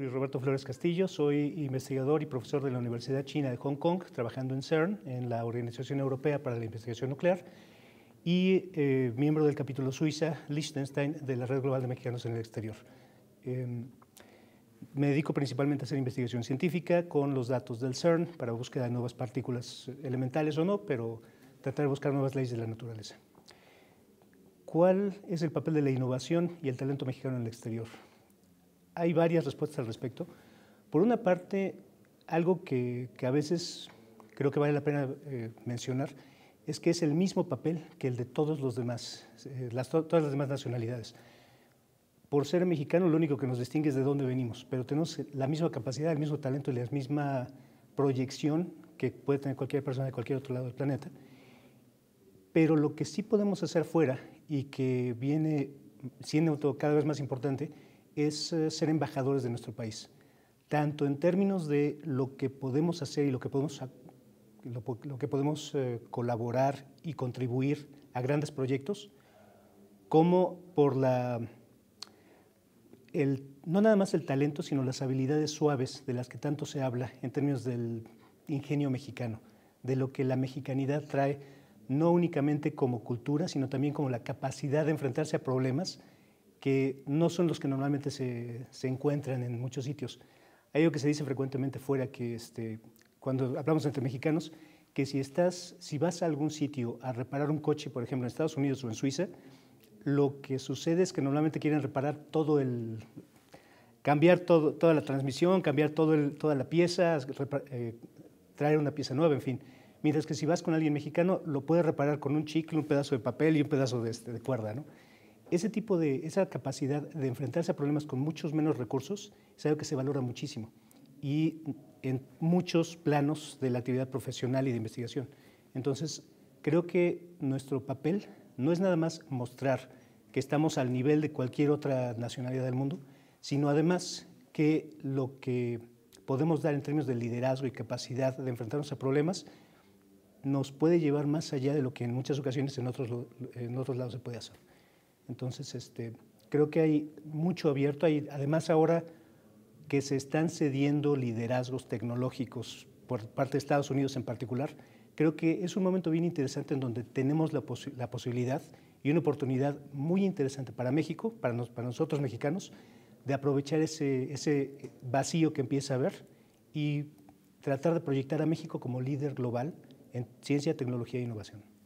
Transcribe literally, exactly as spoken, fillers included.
soy Roberto Flores Castillo, soy investigador y profesor de la Universidad China de Hong Kong, trabajando en CERN, en la Organización Europea para la Investigación Nuclear, y eh, miembro del capítulo Suiza, Liechtenstein, de la Red Global de Mexicanos en el Exterior. Eh, me dedico principalmente a hacer investigación científica con los datos del CERN para búsqueda de nuevas partículas elementales o no, pero tratar de buscar nuevas leyes de la naturaleza. ¿Cuál es el papel de la innovación y el talento mexicano en el exterior? Hay varias respuestas al respecto. Por una parte, algo que, que a veces creo que vale la pena eh, mencionar es que es el mismo papel que el de todos los demás, eh, las, todas las demás nacionalidades. Por ser mexicano, lo único que nos distingue es de dónde venimos, pero tenemos la misma capacidad, el mismo talento y la misma proyección que puede tener cualquier persona de cualquier otro lado del planeta. Pero lo que sí podemos hacer fuera y que viene siendo cada vez más importante es uh, ser embajadores de nuestro país, tanto en términos de lo que podemos hacer y lo que podemos, lo, lo que podemos uh, colaborar y contribuir a grandes proyectos, como por la, el, no nada más el talento, sino las habilidades suaves de las que tanto se habla en términos del ingenio mexicano, de lo que la mexicanidad trae, no únicamente como cultura, sino también como la capacidad de enfrentarse a problemas que no son los que normalmente se, se encuentran en muchos sitios. Hay algo que se dice frecuentemente fuera, que este, cuando hablamos entre mexicanos, que si, estás, si vas a algún sitio a reparar un coche, por ejemplo, en Estados Unidos o en Suiza, lo que sucede es que normalmente quieren reparar todo el... cambiar todo, toda la transmisión, cambiar todo el, toda la pieza, eh, traer una pieza nueva, en fin. Mientras que si vas con alguien mexicano, lo puedes reparar con un chicle, un pedazo de papel y un pedazo de, este, de cuerda, ¿no? Ese tipo de, esa capacidad de enfrentarse a problemas con muchos menos recursos es algo que se valora muchísimo y en muchos planos de la actividad profesional y de investigación. Entonces, creo que nuestro papel no es nada más mostrar que estamos al nivel de cualquier otra nacionalidad del mundo, sino además que lo que podemos dar en términos de liderazgo y capacidad de enfrentarnos a problemas nos puede llevar más allá de lo que en muchas ocasiones en otros, en otros lados se puede hacer. Entonces, este, creo que hay mucho abierto. Hay, además, ahora que se están cediendo liderazgos tecnológicos por parte de Estados Unidos en particular, creo que es un momento bien interesante en donde tenemos la, posi la posibilidad y una oportunidad muy interesante para México, para, nos, para nosotros mexicanos, de aprovechar ese, ese vacío que empieza a haber y tratar de proyectar a México como líder global en ciencia, tecnología e innovación.